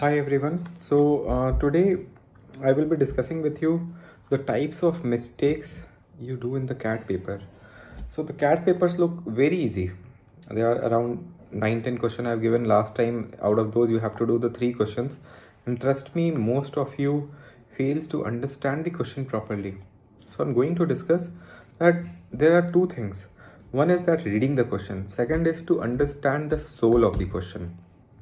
Hi everyone. Today I will be discussing with you the types of mistakes you do in the CAT paper. So the CAT papers look very easy. They are around 9-10 questions I've given last time. Out of those you have to do the 3 questions. And trust me, most of you fails to understand the question properly. So I'm going to discuss that there are two things. One is that reading the question. Second is to understand the soul of the question.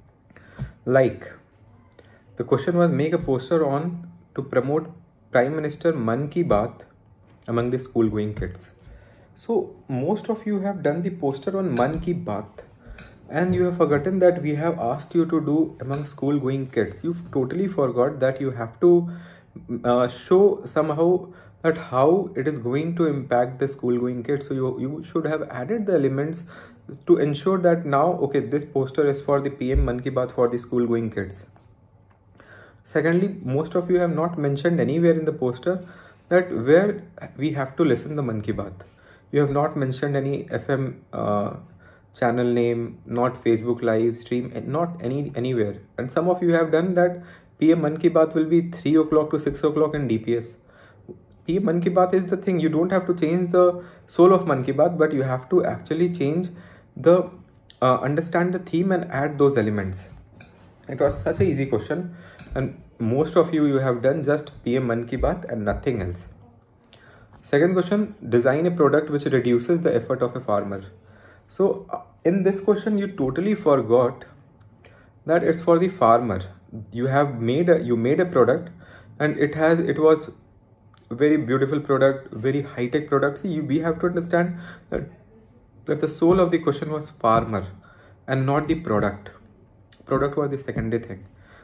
Like the question was, make a poster on to promote Prime Minister Man Ki Baat among the school going kids. So most of you have done the poster on Man Ki Baat and you have forgotten that we have asked you to do among school going kids. You've totally forgot that you have to show somehow that how it is going to impact the school going kids. So you should have added the elements to ensure that now, okay, this poster is for the PM Man Ki Baat for the school going kids. Secondly, most of you have not mentioned anywhere in the poster that where we have to listen the Man Ki Baat. You have not mentioned any FM channel name, not Facebook live stream, and not anywhere. And some of you have done that PM Man Ki Baat will be 3 o'clock to 6 o'clock in DPS. PM Man Ki Baat is the thing. You don't have to change the soul of Man Ki Baat, but you have to actually change the understand the theme and add those elements. It was such a easy question. And most of you have done just PM Man Ki Baat and nothing else. Second question, design a product which reduces the effort of a farmer. So in this question, you totally forgot that it's for the farmer. You made a product and it was very beautiful product, very high-tech product. See, we have to understand that the soul of the question was farmer and not the product. Product was the secondary thing.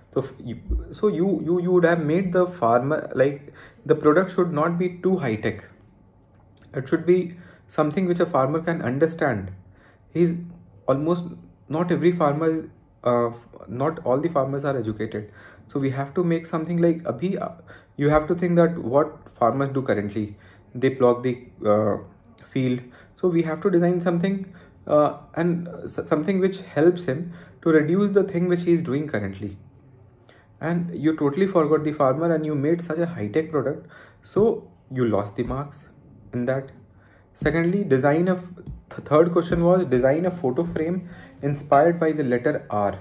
So you would have made the farmer, like the product should not be too high tech. It should be something which a farmer can understand. He's almost not every farmer, not all the farmers are educated. So we have to make something like you have to think that what farmers do currently. They plough the field. So we have to design something and something which helps him to reduce the thing which he is doing currently. And you totally forgot the farmer and you made such a high-tech product, so you lost the marks in that. Secondly, third question was design a photo frame inspired by the letter R.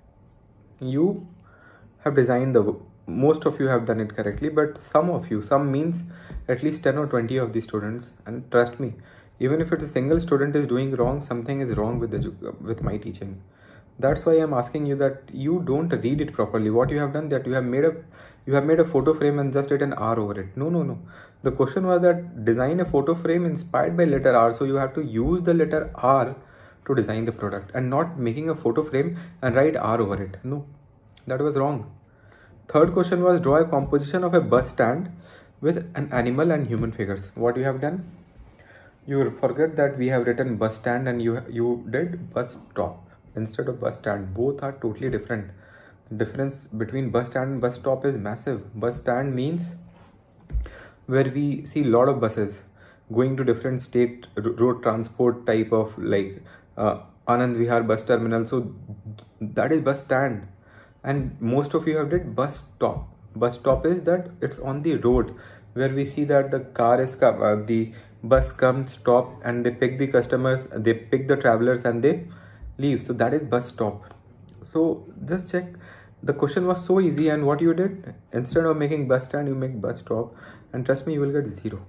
You have designed most of you have done it correctly, but some means at least 10 or 20 of the students, and trust me, even if it's a single student is doing wrong, something is wrong with my teaching. That's why I'm asking you that you don't read it properly. What you have done that you have made a photo frame and just written R over it. No. The question was that design a photo frame inspired by letter R. So you have to use the letter R to design the product and not making a photo frame and write R over it. No, that was wrong. Third question was draw a composition of a bus stand with an animal and human figures. What you have done? You forget that we have written bus stand and you did bus stop instead of bus stand. Both are totally different. The difference between bus stand and bus stop is massive. Bus stand means where we see a lot of buses going to different state road transport type of like Anand Vihar bus terminal. So that is bus stand. And most of you have did bus stop. Bus stop is that it's on the road where we see that the car is the bus comes, stop, and they pick the customers, they pick the travelers and they leave. So that is bus stop. So just check. The question was so easy, and what you did, instead of making bus stand, you make bus stop, and trust me, you will get 0.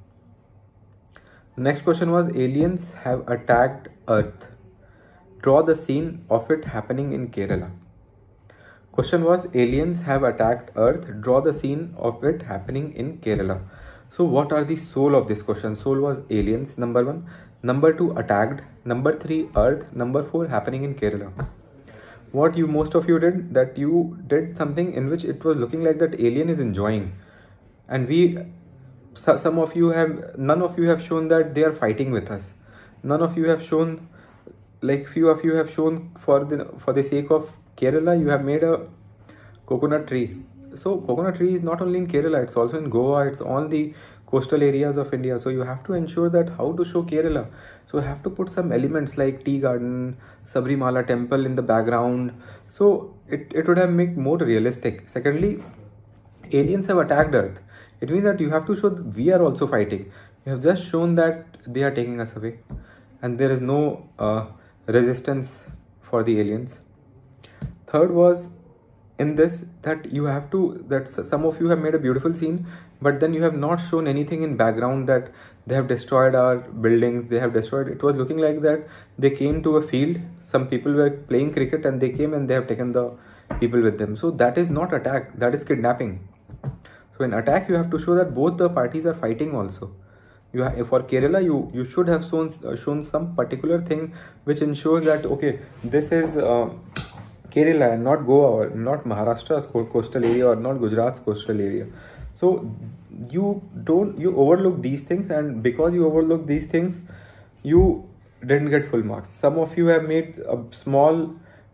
Next question was aliens have attacked Earth. Draw the scene of it happening in Kerala. Question was aliens have attacked Earth. Draw the scene of it happening in Kerala. So what are the soul of this question? Soul was aliens, number 1. Number 2, attacked. Number 3, Earth. Number 4, happening in Kerala. What most of you did, that you did something in which it was looking like that alien is enjoying. And none of you have shown that they are fighting with us. None of you have shown, like few of you have shown for the sake of Kerala, you have made a coconut tree. So coconut tree is not only in Kerala, it's also in Goa, it's on the coastal areas of India. So you have to ensure that how to show Kerala. So you have to put some elements like tea garden, Sabrimala temple in the background. So it would have make more realistic. Secondly, aliens have attacked Earth. It means that you have to show that we are also fighting. You have just shown that they are taking us away, and there is no resistance for the aliens. Third was in this that you have to, that some of you have made a beautiful scene, but then you have not shown anything in background that they have destroyed our buildings, they have destroyed. It was looking like that they came to a field, some people were playing cricket and they came and they have taken the people with them. So that is not attack, that is kidnapping. So in attack you have to show that both the parties are fighting also. You have, for Kerala you should have shown some particular thing which ensures that okay, this is Kerala and not Goa or not Maharashtra's coastal area or not Gujarat's coastal area. So you overlook these things, and because you overlook these things, you didn't get full marks. Some of you have made a small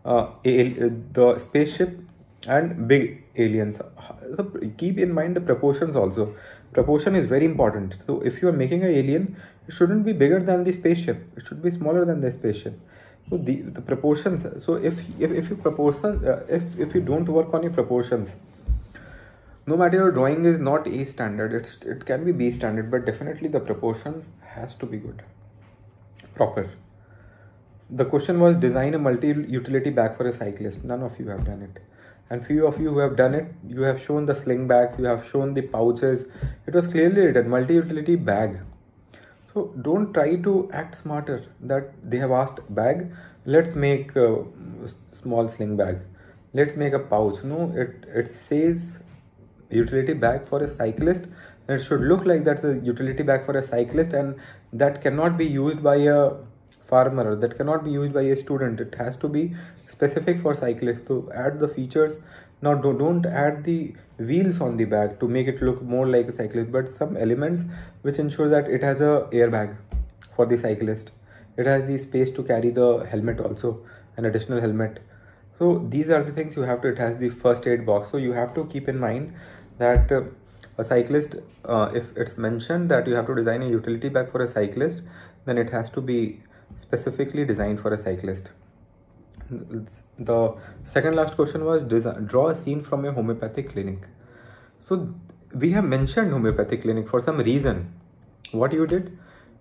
the spaceship and big aliens. So keep in mind the proportions also. Proportion is very important. So if you are making an alien, it shouldn't be bigger than the spaceship. It should be smaller than the spaceship. So the proportions. So if you proportion if you don't work on your proportions, no matter your drawing is not A standard, it can be B standard, but definitely the proportions has to be good, proper. The question was design a multi-utility bag for a cyclist. None of you have done it. And few of you who have done it, you have shown the sling bags, you have shown the pouches. It was clearly written multi-utility bag. So don't try to act smarter that they have asked bag, let's make a small sling bag, let's make a pouch. No, it says utility bag for a cyclist. It should look like that's a utility bag for a cyclist, and that cannot be used by a farmer, or that cannot be used by a student. It has to be specific for cyclists. To add the features, now don't add the wheels on the bag to make it look more like a cyclist, but some elements which ensure that it has a airbag for the cyclist. It has the space to carry the helmet also, an additional helmet. So these are the things you have to. It has the first aid box. So you have to keep in mind that a cyclist, if it's mentioned that you have to design a utility bag for a cyclist, then it has to be specifically designed for a cyclist. The second last question was draw a scene from a homeopathic clinic. So we have mentioned homeopathic clinic for some reason. What you did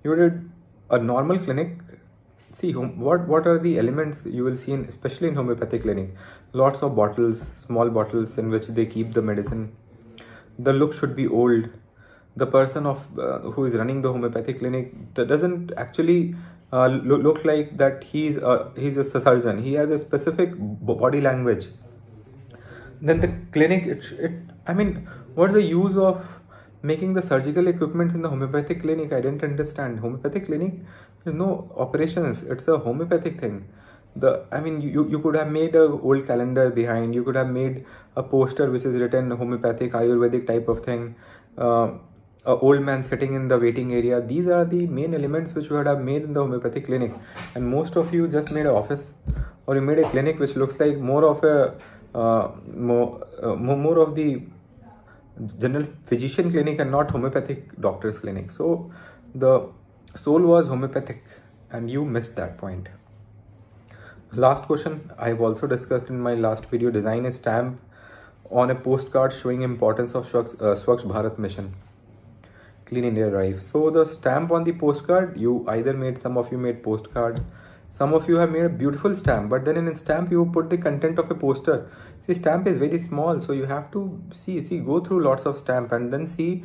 a normal clinic. See what are the elements you will see in, especially in homeopathic clinic. Lots of bottles, small bottles in which they keep the medicine. The look should be old. The person who is running the homeopathic clinic doesn't actually look like that he's a surgeon. He has a specific body language. Then the clinic, I mean, what is the use of making the surgical equipments in the homeopathic clinic? I didn't understand. Homeopathic clinic, there's no operations. It's a homeopathic thing. I mean, you could have made a old calendar behind. You could have made a poster which is written homeopathic, Ayurvedic type of thing. A old man sitting in the waiting area. These are the main elements which you would have made in the homeopathic clinic, and most of you just made an office, or you made a clinic which looks like more of a more of the general physician clinic and not homeopathic doctor's clinic. So the soul was homeopathic, and you missed that point. Last question I have also discussed in my last video. Design a stamp on a postcard showing importance of Swachh Bharat mission, Clean India Drive. So the stamp on the postcard, some of you made postcard, some of you have made a beautiful stamp, but then in a stamp you put the content of a poster. See, stamp is very small, so you have to go through lots of stamp and then see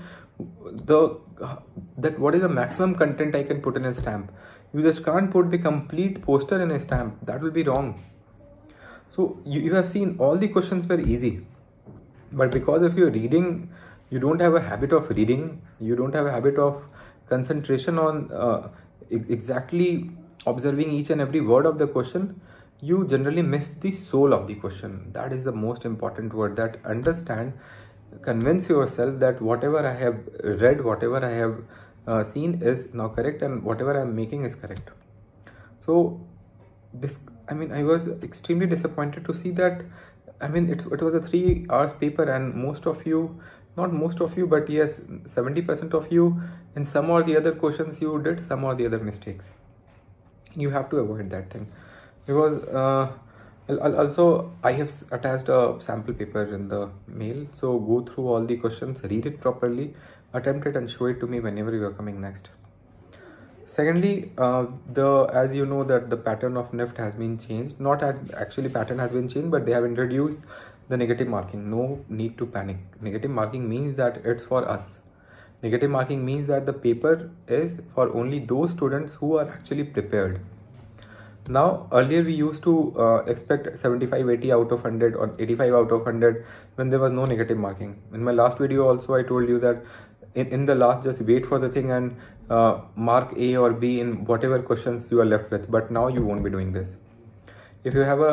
what is the maximum content I can put in a stamp. You just can't put the complete poster in a stamp. That will be wrong. So you have seen all the questions were easy, but because of your reading, you don't have a habit of reading, you don't have a habit of concentration on exactly observing each and every word of the question, you generally miss the soul of the question. That is the most important word, that understand, convince yourself that whatever I have read, whatever I have seen is now correct, and whatever I am making is correct. So I was extremely disappointed to see that. It was a 3 hours paper, and most of you, not most of you, but yes, 70% of you, in some or the other questions you did some or the other mistakes. You have to avoid that thing, because also I have attached a sample paper in the mail, so go through all the questions, read it properly, attempt it and show it to me whenever you are coming next. Secondly, as you know that the pattern of NIFT has been changed. Not actually pattern has been changed, but they have introduced the negative marking. No need to panic. Negative marking means that it's for us. Negative marking means that the paper is for only those students who are actually prepared. Now, earlier we used to expect 75, 80 out of 100 or 85 out of 100 when there was no negative marking. In my last video also I told you that in the last, just wait for the thing and mark A or B in whatever questions you are left with. But now you won't be doing this. If you have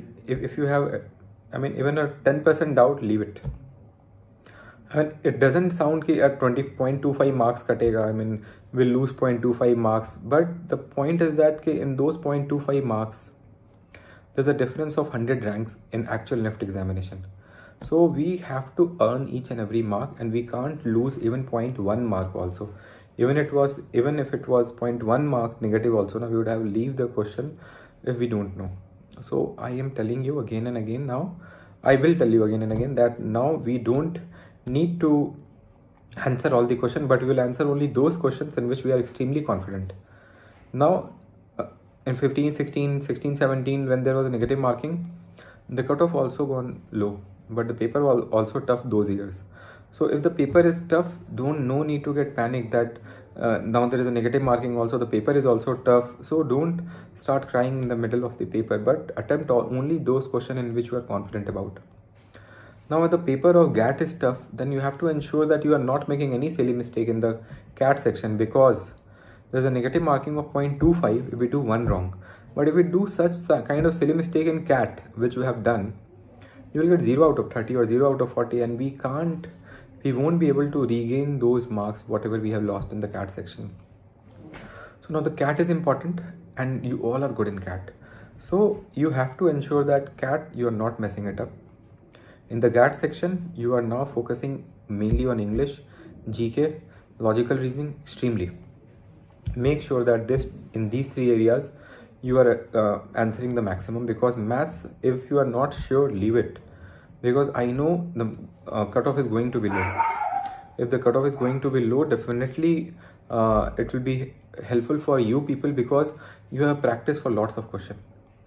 even a 10% doubt, leave it. And it doesn't sound ki at 20.25 marks katega, we'll lose 0.25 marks. But the point is that in those 0.25 marks, there's a difference of 100 ranks in actual NIFT examination. So we have to earn each and every mark, and we can't lose even 0.1 mark also. Even if it was 0.1 mark negative also, now we would have leave the question if we don't know. So I am telling you again and again now, I will tell you again and again that now we don't need to answer all the questions, but we will answer only those questions in which we are extremely confident. Now in 15, 16, 17, when there was a negative marking, the cutoff also gone low, but the paper was also tough those years. So if the paper is tough, no need to get panicked that now there is a negative marking also, the paper is also tough. So don't start crying in the middle of the paper, but attempt only those questions in which you are confident about. Now if the paper of GAT is tough, then you have to ensure that you are not making any silly mistake in the CAT section, because there's a negative marking of 0.25 if we do one wrong. But if we do such kind of silly mistake in CAT, which we have done, you will get 0 out of 30 or 0 out of 40, and we won't be able to regain those marks whatever we have lost in the CAT section. So now the CAT is important, and you all are good in CAT. So you have to ensure that CAT, you are not messing it up. In the GAT section, you are now focusing mainly on English, GK, logical reasoning, extremely. Make sure that in these three areas, you are answering the maximum, because maths, if you are not sure, leave it. Because I know the cutoff is going to be low. If the cutoff is going to be low, definitely it will be helpful for you people, because you have practiced for lots of questions.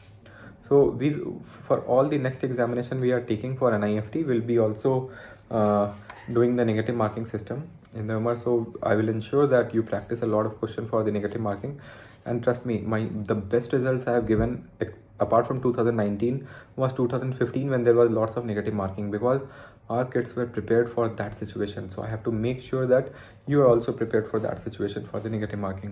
So for all the next examination we are taking for NIFT, will be also doing the negative marking system in the November. So I will ensure that you practice a lot of questions for the negative marking. And trust me, the best results I have given, apart from 2019, was 2015, when there was lots of negative marking, because our kids were prepared for that situation. So I have to make sure that you are also prepared for that situation for the negative marking.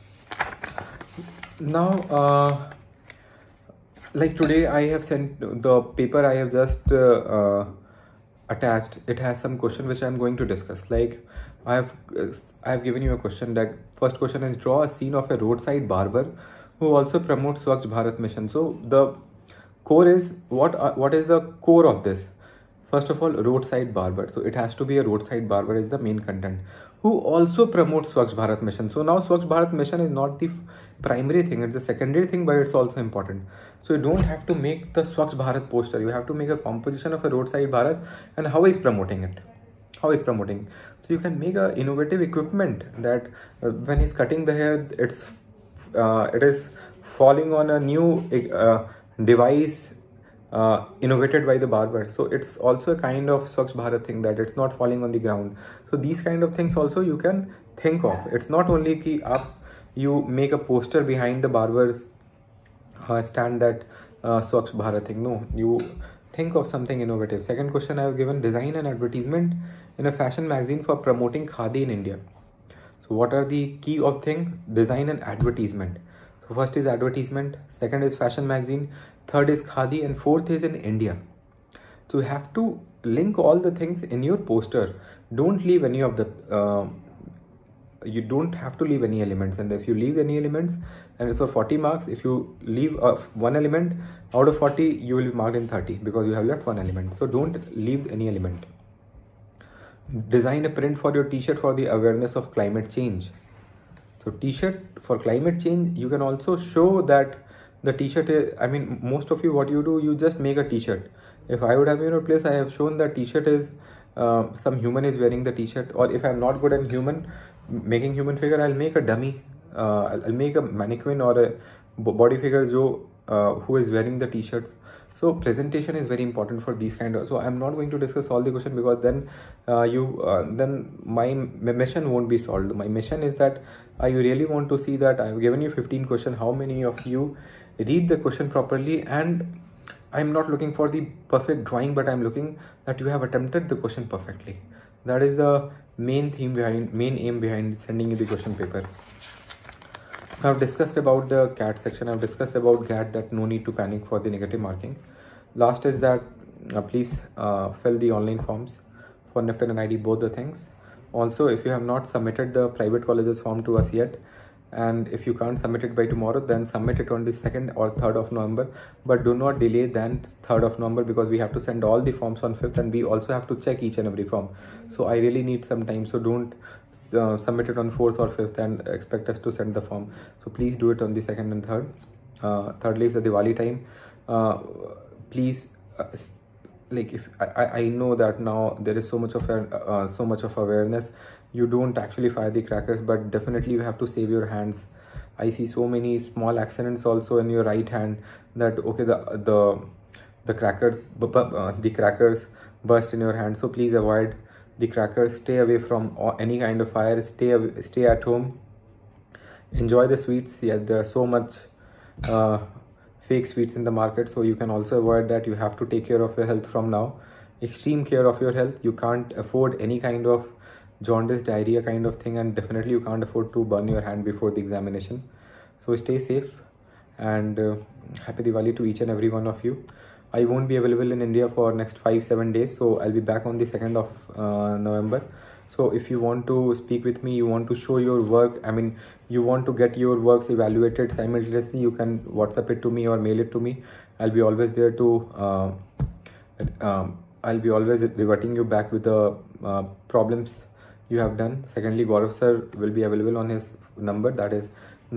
Now, like today I have sent the paper I have just attached. It has some question which I am going to discuss. Like I have given you a question. That first question is, draw a scene of a roadside barber who also promotes Swachh Bharat mission. So the core is, what is the core of this? First of all, roadside barber. So it has to be a roadside barber is the main content, who also promotes Swachh Bharat mission. So now Swachh Bharat mission is not the primary thing, it's a secondary thing, but it's also important. So you don't have to make the Swachh Bharat poster. You have to make a composition of a roadside Bharat and how he's promoting it. How he's promoting. So you can make a innovative equipment that when he's cutting the hair, it is falling on a new device innovated by the barber. So it's also a kind of Swachh Bharat thing, that it's not falling on the ground. So these kind of things also you can think of. It's not only ki you make a poster behind the barber's stand, that Swachh Bharat thing. No, you think of something innovative. Second question I have given, design an advertisement in a fashion magazine for promoting Khadi in India. So what are the key of thing? Design an advertisement. So first is advertisement, second is fashion magazine, third is Khadi, and fourth is in India. So you have to link all the things in your poster. Don't leave any of the you don't have to leave any elements, and if you leave any elements, and it's for 40 marks. If you leave one element out of 40, you will be marked in 30, because you have left one element. So don't leave any element. Design a print for your t-shirt for the awareness of climate change. So t-shirt for climate change, you can also show that the t-shirt is, I mean, most of you, what you do, you just make a t-shirt. If I would have been in your place, I have shown that t-shirt is some human is wearing the t-shirt, or if I'm not good at making human figure, I'll make a dummy. I'll make a mannequin or a body figure who is wearing the t-shirts. So presentation is very important for these kind of. So I'm not going to discuss all the question, because then then my mission won't be solved. My mission is that I really want to see that I've given you 15 questions. How many of you read the question properly? And I'm not looking for the perfect drawing, but I'm looking that you have attempted the question perfectly. That is the main aim behind sending you the question paper. I've discussed about the CAT section. I've discussed about CAT, that no need to panic for the negative marking. Last is that please fill the online forms for NIFT and NID, both the things. Also, if you have not submitted the private colleges form to us yet, and if you can't submit it by tomorrow, then submit it on the 2nd or 3rd of November, but do not delay than 3rd of November, because we have to send all the forms on 5th, and we also have to check each and every form. So I really need some time, so don't submit it on 4th or 5th and expect us to send the form. So please do it on the 2nd and 3rd. Thirdly is the Diwali time. Please like, if I know that now there is so much of awareness, you don't actually fire the crackers, but definitely you have to save your hands. I see so many small accidents also in your right hand, that okay, the crackers burst in your hand. So please avoid the crackers, stay away from any kind of fire, stay at home, enjoy the sweets. Yeah, there are so much fake sweets in the market, so you can also avoid that. You have to take care of your health from now, extreme care of your health. You can't afford any kind of jaundice, diarrhea kind of thing, and definitely you can't afford to burn your hand before the examination. So stay safe, and happy Diwali to each and every one of you. I won't be available in India for next 5-7 days, so I'll be back on the 2nd of November. So if you want to speak with me, you want to show your work, I mean, you want to get your works evaluated simultaneously, you can WhatsApp it to me or mail it to me. I'll be always there to I'll be always reverting you back with the problems you have done. Secondly, Gaurav sir will be available on his number, that is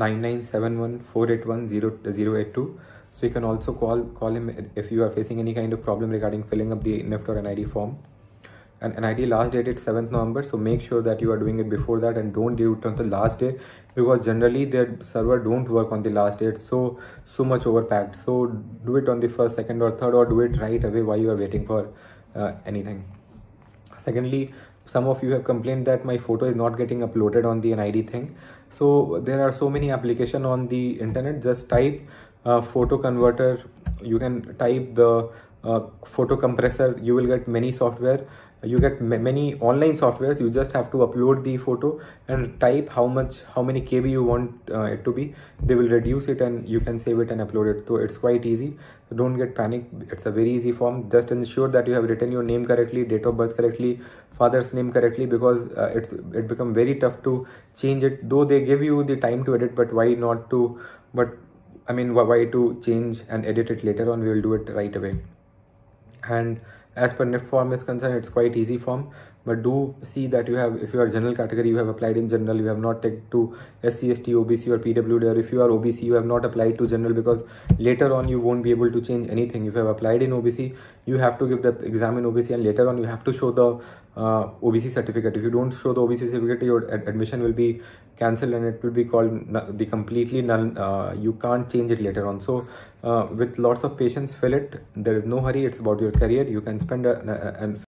9971481082. So you can also call him if you are facing any kind of problem regarding filling up the NIFT or NID form. And NID last date is 7th November, so make sure that you are doing it before that, and don't do it on the last day, because generally their server don't work on the last day. It's so much overpacked. So do it on the 1st, 2nd or 3rd, or do it right away while you are waiting for anything. Secondly, some of you have complained that my photo is not getting uploaded on the NID thing. So there are so many applications on the internet. Just type photo converter, you can type the photo compressor, you will get many software. You get many online softwares. You just have to upload the photo and type how many KB you want it to be. They will reduce it, and you can save it and upload it. So it's quite easy. So don't get panic. It's a very easy form. Just ensure that you have written your name correctly, date of birth correctly, father's name correctly, because it become very tough to change it. Though they give you the time to edit, but why not to? But I mean, why to change and edit it later on? We will do it right away. And as per NIFT form is concerned, it's quite easy form, but do see that you have, if you are general category, you have applied in general, you have not taken to SC, ST, OBC or PWD, or if you are OBC, you have not applied to general, because later on you won't be able to change anything. If you have applied in OBC, you have to give the exam in OBC, and later on you have to show the OBC certificate. If you don't show the OBC certificate, your admission will be cancelled, and it will be called the completely null. You can't change it later on. So with lots of patience, fill it. There is no hurry. It's about your career. You can spend